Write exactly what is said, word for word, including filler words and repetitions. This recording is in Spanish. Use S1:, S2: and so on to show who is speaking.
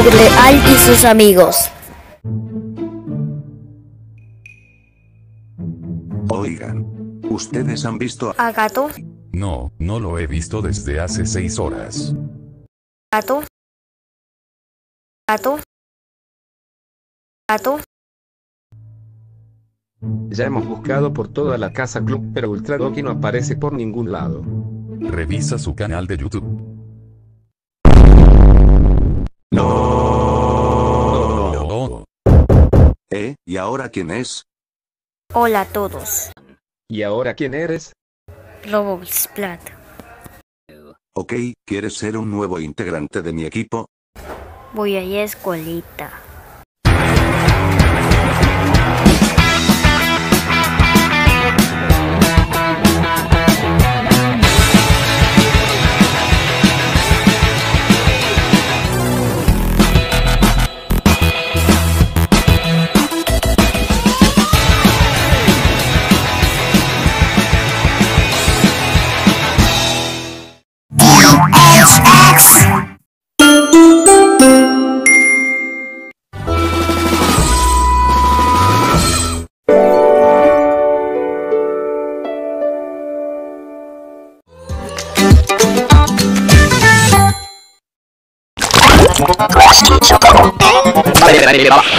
S1: seguirle a él y sus amigos.
S2: Oigan, ¿ustedes han visto
S1: ¿A gato?
S3: No, no lo he visto desde hace seis horas.
S1: ¿Gato? ¿Gato? ¿Gato?
S4: Ya hemos buscado por toda la casa club, pero Ultra Doki no aparece por ningún lado.
S3: Revisa su canal de YouTube.
S2: No.
S3: No.
S2: ¿Eh? ¿Y ahora quién es?
S1: Hola a todos.
S4: ¿Y ahora quién eres?
S1: Roblox Plat.
S2: Ok, ¿quieres ser un nuevo integrante de mi equipo?
S1: Voy a ir a escuelita.
S5: Vale, vale, vale, vale.